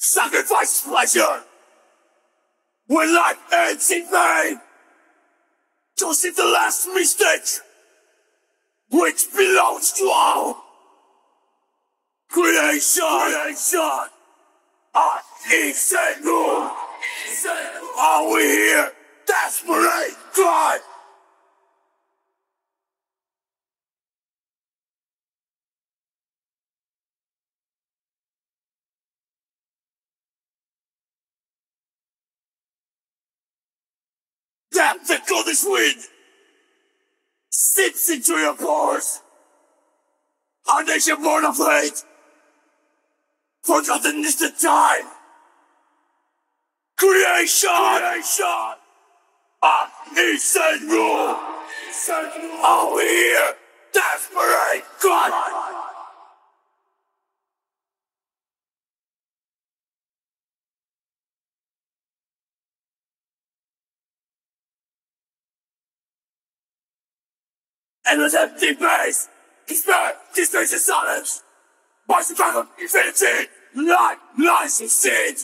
Sacrifice pleasure when life ends in vain. To see the last mistake which belongs to all creation. Insane rule. Are we here? Desperate cry. Damn the coldest wind seeps into your pores. A nation born of hate. Forgotten is the time. Creation. Insane rule. Are we here? Desperate cry. And with empty face, despair, disgrace and silence. By the back of infinity, life lies in sin.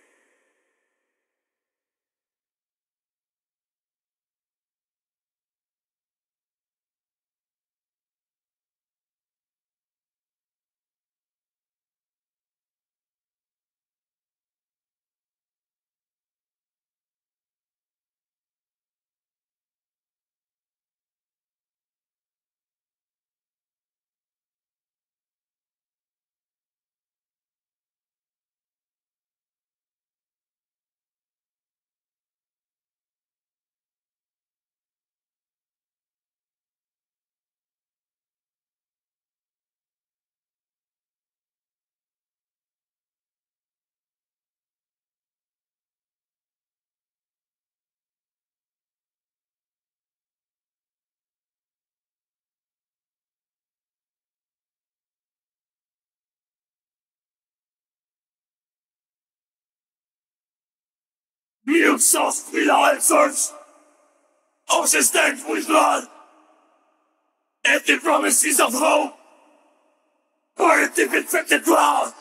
You soft below answers. Ocean stained with blood. Empty promises of hope. Or a deep infected ground.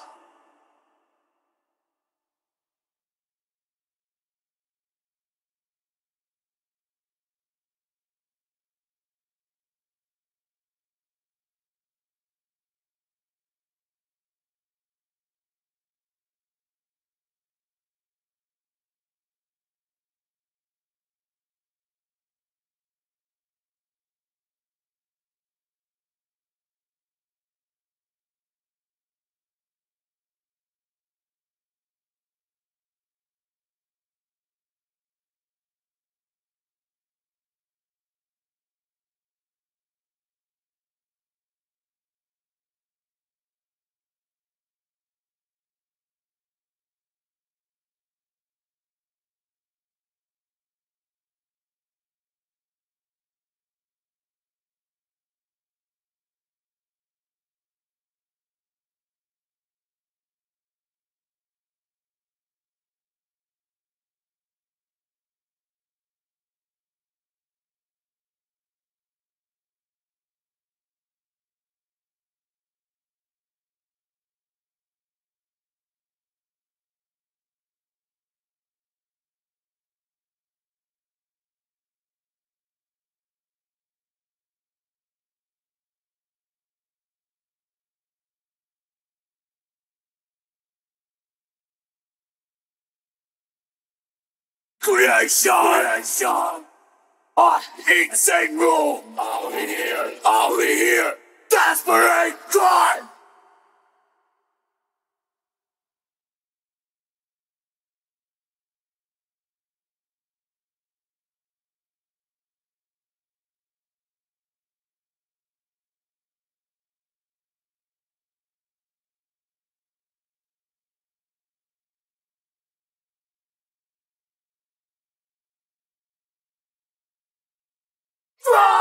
Creation. Insane rule. Are we here? Are we here? Desperate crime. Fly!